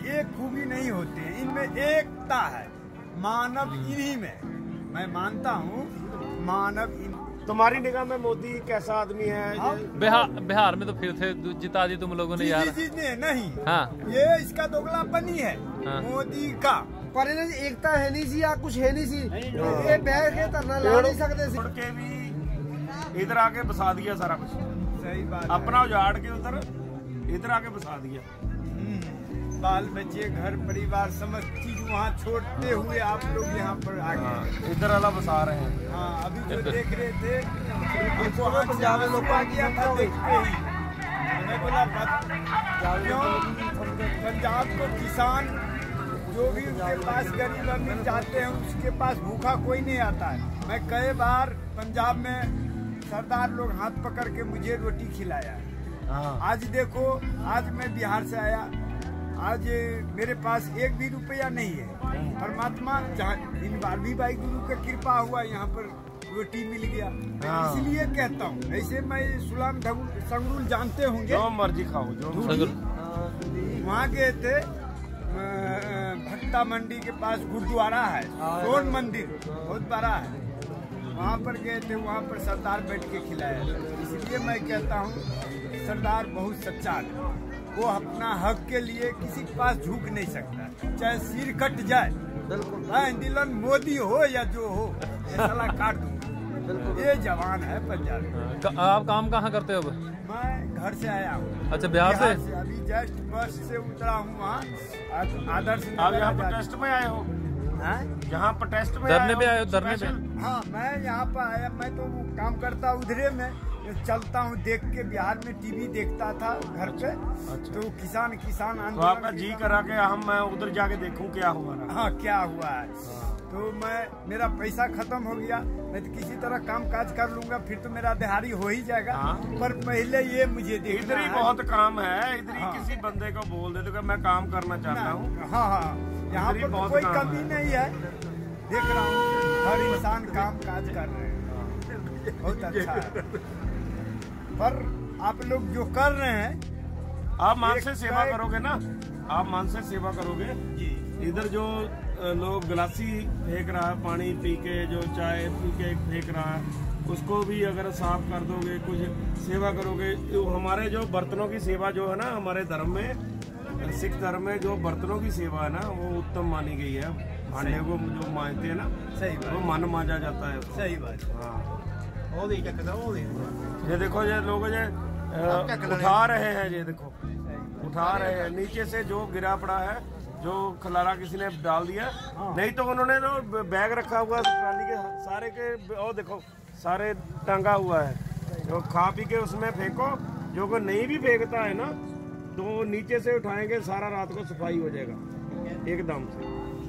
एक खूबी नहीं होते हैं, इनमें एकता है। मानव इन्हीं में, मैं मानता हूँ मानव इन। तुम्हारी निगाह में मोदी कैसा आदमी है? बिहार में तो फिर थे जिता दी तुम लोगों ने यार। जी नहीं, हाँ। ये इसका दोगलापनी है। हाँ। मोदी का पर एकता है नहीं सी या कुछ है नहीं सी, ये बैठ के धरना ला नहीं सकते सी। के भी इधर आके बसा दिया सारा कुछ। सही बात। अपना उजाड़ के उधर इधर आके बसा दिया। बाल बच्चे घर परिवार समस्त चीज वहाँ छोड़ते हुए आप लोग यहाँ पर आ गए। इधर वाला बसा रहे हैं। हाँ, अभी जो देख रहे थे हमको पंजाब में लोग आ गया था देखते ही। हमें बोला क्यों पंजाब को किसान जो भी उसके पास गरीब अमीर जाते हैं उसके पास भूखा कोई नहीं आता है। मैं कई बार पंजाब में सरदार लोग हाथ पकड़ के मुझे रोटी खिलाया है। आज देखो, आज मैं बिहार से आया, आज मेरे पास एक भी रुपया नहीं है। परमात्मा इन 12वीं भाई गुरु का कृपा हुआ, यहाँ पर रोटी मिल गया। इसलिए कहता हूँ, ऐसे मैं सुलाम संगरूल जानते होंगे, जो मर्जी खाओ जो। वहाँ गए थे, भट्टा मंडी के पास गुरुद्वारा है, सोन मंदिर बहुत बड़ा है, वहाँ पर गए थे। वहाँ पर सरदार बैठ के खिलाया। इसलिए मैं कहता हूँ सरदार बहुत सच्चा है। वो अपना हक के लिए किसी के पास झुक नहीं सकता, चाहे सिर कट जाए। दिलन मोदी हो या जो हो, साला काट दूंगा। ये जवान है पंजाब। आप काम कहाँ करते हो अब? मैं घर से आया हूँ। अच्छा, बिहार से? अभी जस्ट बस से उतरा हूँ वहाँ आदर्श। आप यहाँ प्रोटेस्ट में आए हो? यहाँ प्रोटेस्ट में धरने पे आए हो? धरने पे? हाँ, मैं यहाँ पर आया। मैं तो काम करता उधरे में, चलता हूँ देख के। बिहार में टीवी देखता था घर पे। अच्छा। तो किसान आंदोलन। तो आपका जी करा के मैं उधर जाके देखूं क्या हुआ। हाँ, क्या हुआ है। तो मेरा पैसा खत्म हो गया, मैं तो किसी तरह काम काज कर लूंगा, फिर तो मेरा दिहाड़ी हो ही जाएगा। पर पहले ये मुझे इधर ही बहुत काम है। इधर ही किसी बंदे को बोल दे तो मैं काम करना चाहता हूँ। हाँ, यहाँ पर कोई कमी नहीं है। देख रहा हूँ हर इंसान काम काज कर रहे हैं, बहुत अच्छा है। पर आप लोग जो कर रहे हैं, आप मान से सेवा करोगे ना, आप मान से सेवा करोगे जी। इधर जो लोग गिलासी फेंक रहा है, पानी पी के जो चाय पी के फेंक रहा है, उसको भी अगर साफ कर दोगे, कुछ सेवा करोगे। तो हमारे जो बर्तनों की सेवा जो है ना, हमारे धर्म में, सिख धर्म में जो बर्तनों की सेवा है ना, वो उत्तम मानी गई है। भांडे को जो मांजते हैं ना, सही बात, वो मन मांजा जाता है। सही बात। हाँ, ये देखो, ये लोग ये उठा रहे हैं, ये देखो उठा रहे हैं नीचे से जो गिरा पड़ा है, जो खलारा किसी ने डाल दिया। नहीं तो उन्होंने जो बैग रखा हुआ ट्राली के सारे के, और देखो सारे टंगा हुआ है, जो खा पी के उसमें फेंको। जो को नहीं भी फेंकता है ना, तो नीचे से उठाएंगे, सारा रात को सफाई हो जाएगा एकदम से।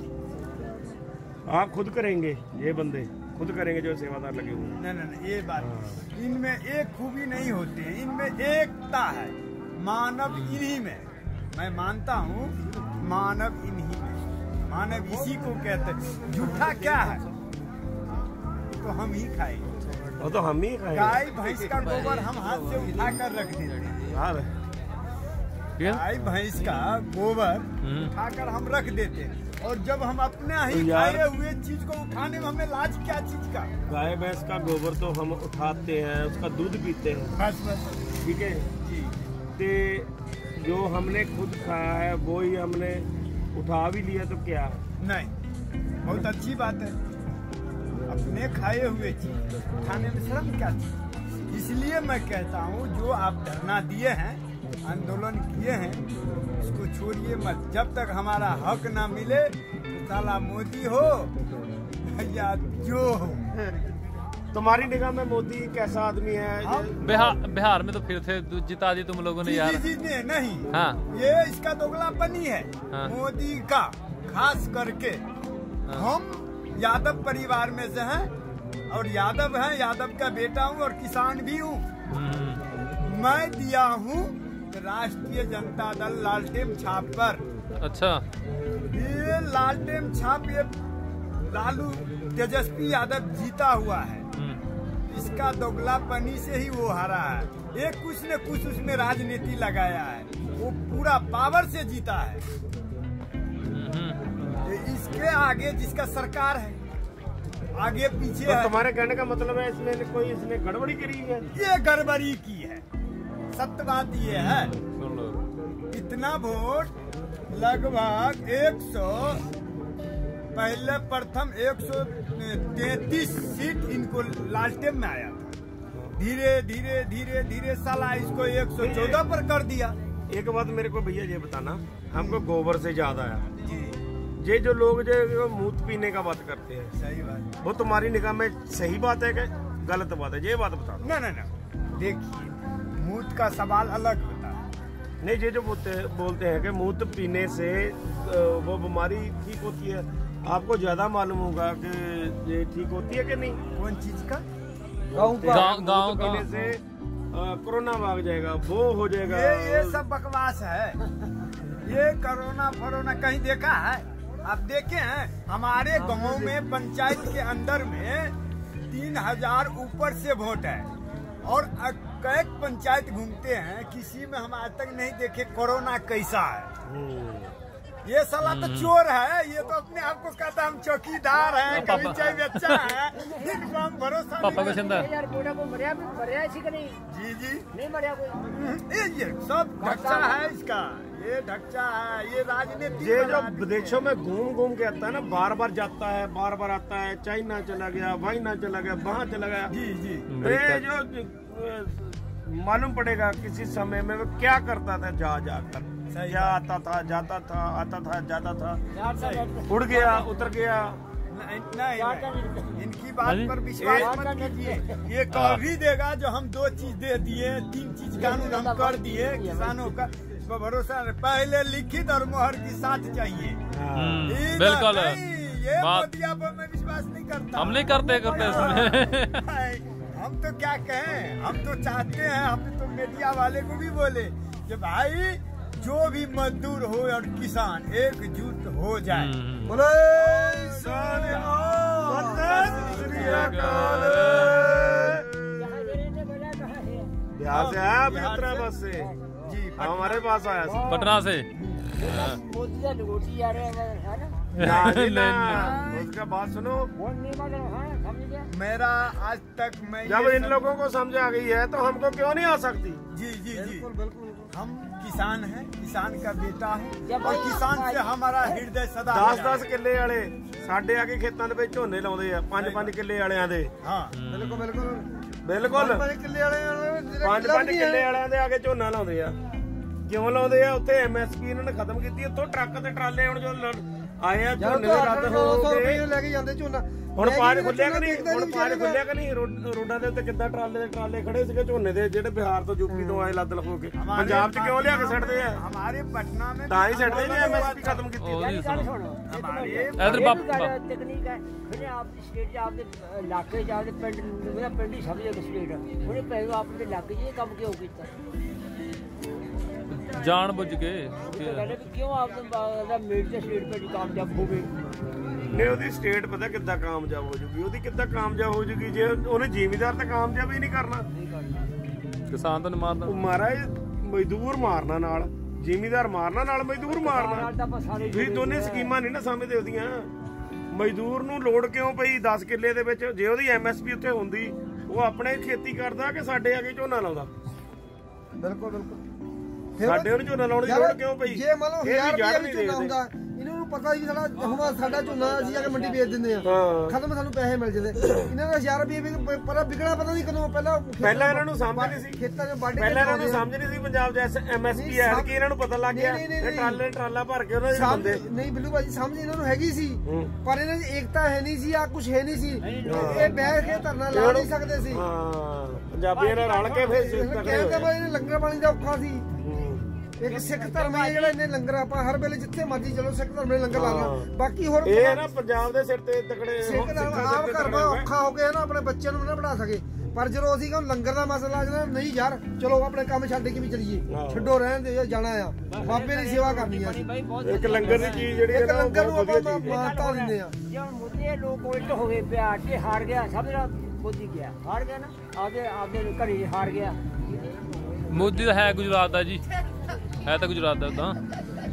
आप खुद करेंगे, ये बंदे खुद करेंगे जो सेवादार लगे हुए। नहीं, ये बात। इनमें एक खूबी नहीं होते हैं, इनमें एकता है। मानव इन्हीं में, मैं मानता हूँ मानव इन्हीं में। मानव इसी को कहते हैं। झूठा क्या है? तो हम ही खाएंगे। वो तो हम ही खाएंगे। गाय भैंस का गोबर हम हाथ से उठा कर रख देते हैं। गाय भैंस का गोबर उठाकर हम रख देते हैं, और जब हम अपने ही खाए हुए चीज को उठाने में हमें लाज क्या चीज का? गाय भैंस का गोबर तो हम उठाते हैं, उसका दूध पीते हैं। बस ठीक है जी। तो जो हमने खुद खाया है वो ही हमने उठा भी लिया, तो क्या नहीं, बहुत अच्छी बात है। अपने खाए हुए चीज उठाने में शर्म क्या चीज? इसलिए मैं कहता हूँ, जो आप धरना दिए हैं, आंदोलन किए हैं, उसको छोड़िए मत। जब तक हमारा हक ना मिले, तो साला मोदी हो या जो हो। तुम्हारी निगाह में मोदी कैसा आदमी है? बिहार में तो फिर थे जिता दी तुम लोगों ने यार। जी नहीं। हाँ। ये इसका दोगलापनी है। हाँ। मोदी का खास करके। हाँ। हम यादव परिवार में से हैं, और यादव हैं, यादव का बेटा हूँ और किसान भी हूँ। मैं दिया हूँ राष्ट्रीय जनता दल लालटेन छाप पर। अच्छा। ये लालटेन छाप, ये लालू तेजस्वी यादव जीता हुआ है। इसका दोगलापनी से ही वो हारा है। एक कुछ न कुछ उसमें राजनीति लगाया है। वो पूरा पावर से जीता है। इसके आगे जिसका सरकार है, आगे पीछे है। तुम्हारे कहने का मतलब है इसमें कोई इसने गड़बड़ी करी है? ये गड़बड़ी की है। सत्य बात ये है, इतना वोट लगभग 100, पहले प्रथम 133 सीट इनको लालटेन में आया था। धीरे धीरे धीरे धीरे साला इसको 114 पर कर दिया। एक बात मेरे को भैया ये बताना, हमको गोबर से याद आया, ये जो लोग जो मूत पीने का बात करते हैं, सही बात, वो तुम्हारी निगाह में सही बात है कि गलत बात है? ये बात बता दो। ना देखिए, मूत का सवाल अलग होता है। नहीं, ये जो बोलते हैं कि मूत पीने से वो बीमारी ठीक होती है, आपको ज्यादा मालूम होगा कि ये ठीक होती है कि नहीं? कौन चीज का? गाँव पीने से कोरोना भाग जाएगा, वो हो जाएगा। ये सब बकवास है। ये कोरोना फोरोना कहीं देखा है? आप देखे हैं? हमारे गांव में पंचायत के अंदर में 3000 ऊपर से वोट है और कई पंचायत घूमते हैं, किसी में हम आज तक नहीं देखे कोरोना कैसा है। ये साला तो चोर है। ये तो अपने आप को कहता है हम चौकीदार हैं, कभी चाय बेचा है, इनको हम भरोसा पापा के संदर जी जी नहीं मरिया कोई। ये सब ढक्चा है इसका, ये ढक्चा है, ये राजनीति। ये जो विदेशों में घूम के आता है ना, बार बार जाता है, बार बार आता है, चाइना चला गया, वाइना चला गया, वहाँ चला गया। जी जी, ये जो मालूम पड़ेगा किसी समय में वो क्या करता था, जाकर या आता था, जाता था, आता था, जाता था, उड़ गया, उतर गया। नहीं, इनकी बात पर विश्वास मत कीजिए। ये कभी देगा जो हम 2 चीज दे दिए, 3 चीज कानून हम कर दिए किसानों का, इस पर भरोसा नहीं। पहले लिखित और मोहर की साथ चाहिए। बिल्कुल, ये मोदिया पर मैं विश्वास नहीं करता। हम नहीं करते इसमें। हम तो क्या कहें, हम तो चाहते हैं, हम तो मीडिया वाले को भी बोले कि भाई जो भी मजदूर हो और किसान एकजुट हो जाए। बोले बिहार से आया, अभी उतरा बस से जी, हमारे पास आया पटना से। उसका बात सुनो, मेरा आज तक मैं जब इन लोगों को समझ आ गई है तो हमको क्यों नहीं आ सकती? जी जी जी, बिल्कुल। हम किसान हैं, किसान का बेटा है और किसान से हमारा हृदय सदा 10-10 किੱਲੇ वाले साढ़े आके खेतों ਦੇ ਵਿੱਚ ਝੋਨੇ ਲਾਉਂਦੇ ਆ, 5-5 ਕਿੱਲੇ ਵਾਲਿਆਂ ਦੇ। ਹਾਂ ਬਿਲਕੁਲ ਬਿਲਕੁਲ ਬਿਲਕੁਲ 5 ਕਿੱਲੇ ਵਾਲੇ 5-5 ਕਿੱਲੇ ਵਾਲਿਆਂ ਦੇ ਆ ਕੇ ਝੋਨਾ ਲਾਉਂਦੇ ਆ। ਕਿਉਂ ਲਾਉਂਦੇ ਆ? ਉੱਥੇ ਐਮਐਸਪੀ ਇਹਨਾਂ ਨੇ ਖਤਮ ਕੀਤੀ, ਉੱਥੋਂ ਟਰੱਕ ਤੇ ਟਰਾਲੇ ਹੁਣ ਜੋ ਆਏ ਆ ਝੋਨੇ ਦੇ ਰੱਦ ਹੋ ਗਏ, ਲੈ ਕੇ ਜਾਂਦੇ ਝੋਨਾ। ਹੁਣ ਪਾਜ ਖੁੱਲਿਆ ਕਿ ਨਹੀਂ? ਹੁਣ ਪਾਜ ਖੁੱਲਿਆ ਕਿ ਨਹੀਂ? ਰੋਡਾਂ ਦੇ ਉੱਤੇ ਕਿੱਦਾਂ ਟਰਾਲੇ ਖੜੇ ਸੀਗੇ ਝੋਨੇ ਦੇ, ਜਿਹੜੇ ਬਿਹਾਰ ਤੋਂ ਯੂਪੀ ਤੋਂ ਆਏ ਲੱਦ ਲਖੋ ਕੇ। ਪੰਜਾਬ 'ਚ ਕਿਉਂ ਲਿਆ ਕੇ ਛੱਡਦੇ ਆ? ਹਮਾਰੇ ਪਟਨਾ में ਤਾਂ ਹੀ ਛੱਡਦੇ ਜੇ ਐਮਐਸਪੀ ਖਤਮ ਕੀਤੀ। ਇਧਰ ਬਾਬਾ ਤਕਨੀਕ ਹੈ ਜਿਹੜੇ ਆਪ ਦੀ ਸਟੇਟ 'ਚ ਆਪਦੇ ਇਲਾਕੇ 'ਚ ਆਪਦੇ ਪਿੰਡ ਹੀ ਸਮਝੇ ਕਿ ਸਟੇਟ ਉਹਨੇ ਪਹਿਲਾਂ ਆਪਣੇ ਇਲਾਕੇ 'ਚ ਇਹ ਕੰਮ ਕਿਉਂ ਕੀਤਾ? ਜਾਣ ਬੁੱਝ ਕੇ ਕਹਿੰਦੇ ਵੀ ਕਿਉਂ ਆਪਦਾ ਮੇਡ ਦੇ ਸਟੇਟ 'ਤੇ ਕਾਮਯਾਬ ਹੋ ਗਏ। ਨਹੀਂ, ਉਹਦੀ ਸਟੇਟ ਪਤਾ ਕਿੱਦਾਂ ਕਾਮਯਾਬ ਹੋ ਜੂਗੀ? ਉਹਦੀ ਕਿੱਦਾਂ ਕਾਮਯਾਬ ਹੋ ਜੂਗੀ ਜੇ ਉਹਨੇ ਜ਼ਿਮੀਦਾਰ ਤਾਂ ਕਾਮਯਾਬ ਹੀ ਨਹੀਂ ਕਰਨਾ। ਕਿਸਾਨ ਤਾਂ ਨਹੀਂ ਮਾਰਦਾ। ਉਹ ਮਹਾਰਾਜ ਮਜ਼ਦੂਰ ਮਾਰਨਾ ਨਾਲ, ਜ਼ਿਮੀਦਾਰ ਮਾਰਨਾ ਨਾਲ ਮਜ਼ਦੂਰ ਮਾਰਨਾ। ਤੁਸੀਂ ਦੋਨੇ ਸਕੀਮਾਂ ਨਹੀਂ ਨਾ ਸਮਝਦੇ ਉਹਦੀਆਂ। ਮਜ਼ਦੂਰ ਨੂੰ ਲੋੜ ਕਿਉਂ ਪਈ 10 ਕਿੱਲੇ ਦੇ ਵਿੱਚ? ਜੇ ਉਹਦੀ ਐਮਐਸਪੀ ਉੱਥੇ ਹੁੰਦੀ, ਉਹ ਆਪਣੇ ਖੇਤੀ ਕਰਦਾ ਕਿ ਸਾਡੇ ਆ ਕੇ ਝੋਨਾ ਲਾਉਂਦਾ? ਬਿਲਕੁਲ ਬਿਲकुल। ਸਾਡੇ ਉਹਨੂੰ ਝੋਨਾ ਲਾਉਣ ਦੀ ਲੋੜ ਕਿਉਂ ਪਈ? ਜੇ ਮੰਨ ਲਓ 1000 ਰੁਪਏ ਵੀ ਝੋਨਾ ਹੁੰਦਾ, ਇਹਨਾਂ ਨੂੰ ਪਤਾ ਜੀ ਸਾਡਾ ਝੋਨਾ ਅਸੀਂ ਜਾ ਕੇ ਮੰਡੀ ਵੇਚ ਦਿੰਦੇ ਆ, ਖਤਮ, ਸਾਨੂੰ ਪੈਸੇ ਮਿਲ ਜਾਂਦੇ। ਇਹਨਾਂ ਦਾ 1000 ਰੁਪਏ ਵੀ ਪਰ ਵਿਕਣਾ ਪਤਾ ਨਹੀਂ ਕਦੋਂ। ਪਹਿਲਾਂ ਇਹਨਾਂ ਨੂੰ ਸਮਝ ਨਹੀਂ ਸੀ, ਖੇਤਾਂ 'ਚ ਵਾਢੀ, ਪਹਿਲਾਂ ਇਹਨਾਂ ਨੂੰ ਸਮਝ ਨਹੀਂ ਸੀ ਪੰਜਾਬ 'ਚ ਐਮਐਸਪੀ ਹੈ ਕਿ ਇਹਨਾਂ ਨੂੰ ਪਤਾ ਲੱਗ ਗਿਆ। ਇਹ ਟਰਾਲਾ ਭਰ ਕੇ ਉਹਨਾਂ ਦੇ ਬੰਦੇ। ਨਹੀਂ ਬਿੱਲੂ ਭਾਜੀ, ਸਮਝ ਇਹਨਾਂ ਨੂੰ ਹੈਗੀ ਸੀ, ਪਰ ਇਹਨਾਂ ਦੀ ਏਕਤਾ ਹੈ ਨਹੀਂ ਸੀ, ਆ ਕੁਝ ਹੈ ਨਹੀਂ ਸੀ। ਇਹ ਬੈਠ ਕੇ ਧਰਨਾ ਲਾ ਨਹੀਂ ਸਕਦੇ ਸੀ। ਪੰਜਾਬੀਆਂ ਨਾਲ ਰਲ ਕੇ ਫਿਰ ਕਹਿੰਦੇ ਭਾਈ ਲੰਗਰ ਪਾਣੀ ਦਾ ਔਖਾ ਸੀ। ਇੱਕ ਸਿੱਖ ਧਰਮ ਹੈ ਜਿਹੜਾ ਇਹਨੇ ਲੰਗਰ, ਆਪਾਂ ਹਰ ਵੇਲੇ ਜਿੱਥੇ ਮਰਜੀ ਚਲੋ ਸਿੱਖ ਧਰਮ ਨੇ ਲੰਗਰ ਲਾਣਾ। ਬਾਕੀ ਹੋਰ ਇਹ ਨਾ ਪੰਜਾਬ ਦੇ ਸਿਰ ਤੇ ਤਕੜੇ ਸਿੱਖ ਧਰਮ ਆਪ ਘਰ ਦਾ ਔਖਾ ਹੋ ਗਿਆ ਨਾ, ਆਪਣੇ ਬੱਚਿਆਂ ਨੂੰ ਨਾ ਪੜ੍ਹਾ ਸਕੇ। ਪਰ ਜਦੋਂ ਅਸੀਂ ਕਹਿੰਦੇ ਲੰਗਰ ਦਾ ਮਸਲਾ ਆ ਜਾਣਾ, ਨਹੀਂ ਯਾਰ ਚਲੋ ਆਪਣੇ ਕੰਮ ਛੱਡ ਕੇ ਵੀ ਚਲੀਏ, ਛੱਡੋ ਰਹਿਣ ਦੇ, ਜਾਣਾ ਆ ਬਾਬੇ ਦੀ ਸੇਵਾ ਕਰਨੀ ਆ। ਇੱਕ ਲੰਗਰ ਦੀ ਚੀਜ਼ ਜਿਹੜੀ ਇੱਕ ਲੰਗਰ ਨੂੰ ਆਪਾਂ ਮਾਨਤਾ ਦਿੰਦੇ ਆ। ਜੇ ਹੁਣ ਮੁੱਦੇ ਲੋਕ ਉਲਟ ਹੋ ਗਏ, ਪਿਆ ਕੇ ਹਾਰ ਗਿਆ, ਸਮਝਦਾ ਮੋਦੀ ਗਿਆ, ਹਾਰ ਗਿਆ ਨਾ, ਆਪਦੇ ਘਰੇ ਹਾਰ ਗਿਆ। ਮੋਦੀ ਤਾਂ ਹੈ ਗੁਜਰਾਤ ਦਾ ਜੀ, ਹੈ ਤਾਂ ਗੁਜਰਾਤ ਦਾ ਤਾਂ।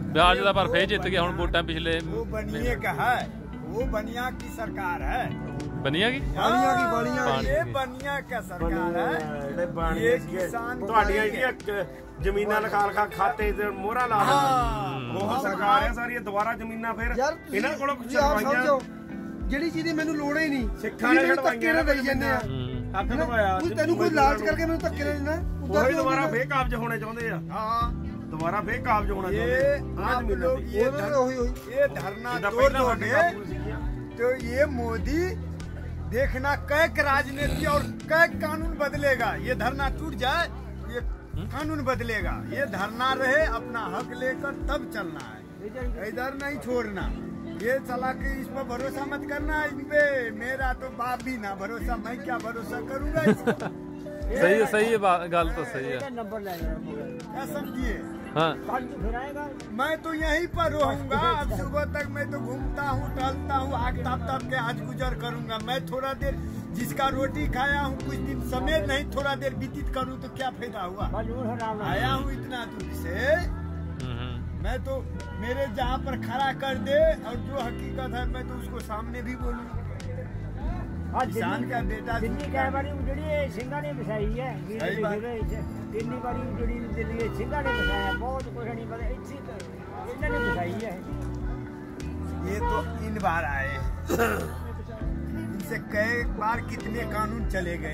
ब्याज का पर फिर जित गया हूँ वोटा पिछले वो बनिए का है, वो बनिया की सरकार है। बनिया की ये बनिया का सरकार है। ये किसान जमीना लिखा लिखा खाते मोहरा ला वो सरकार है सारी दोबारा जमीना फिर इन्हां कोलों कुछ समझो ਜਿਹੜੀ ਚੀਜ਼ ਦੀ ਮੈਨੂੰ ਲੋੜ ਹੀ ਨਹੀਂ ਸਿੱਖਾਂ ਨੇ ਧੱਕੇ ਨਾਲ ਦੇਈ ਜਾਂਦੇ ਆ ਹੱਕ ਦਵਾਇਆ ਤੈਨੂੰ ਕੋਈ ਲਾਲਚ ਕਰਕੇ ਮੈਨੂੰ ਧੱਕੇ ਨਾਲ ਦੇਣਾ ਉਹੀ ਦੁਬਾਰਾ ਫੇਰ ਕਾਬਜ ਹੋਣੇ ਚਾਹੁੰਦੇ ਆ हाँ दोबारा फिर काबज होना चाहिए। आप लोग ये धरना तोड़ दोगे तो ये मोदी देखना कै राजनीति और कै कानून बदलेगा। ये धरना टूट जाए ये कानून बदलेगा। ये धरना रहे अपना हक लेकर तब चलना है, इधर नहीं छोड़ना। ये चला के इस पर भरोसा मत करना। इन पे मेरा तो बाप भी ना भरोसा, मैं क्या भरोसा करूंगा इसको। सही है गल तो सही है। नंबर क्या समझिए? हाँ मैं तो यहीं पर रहूंगा। अब सुबह तक मैं तो घूमता हूँ टहलता हूँ, आग ताप ताप के आज गुजर करूंगा। मैं थोड़ा देर जिसका रोटी खाया हूँ कुछ दिन समय नहीं थोड़ा देर व्यतीत करूँ तो क्या फायदा हुआ। आया हूँ इतना दूर से, मैं तो मेरे जहाँ पर खड़ा कर दे और जो हकीकत है मैं तो उसको सामने भी बोलूँ। किसान का बेटा दिल्ली कई बारी उजड़ी सिंघा ने बसाई है, कितनी बारी उजड़ी दिल्ली सिंघा ने बसाया, बहुत कुछ नहीं पता इन्होंने बसाई है। ये तो इन बार आए, इनसे कई बार कितने कानून चले गए।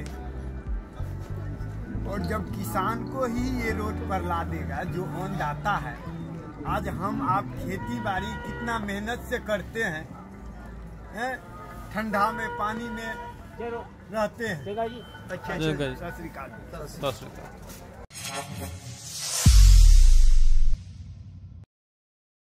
और जब किसान को ही ये रोड पर ला देगा जो अन्नदाता है। आज हम आप खेती बाड़ी कितना मेहनत से करते हैं, ठंडा में पानी में रहते हैं। जी अच्छा, सत श्री अकाल।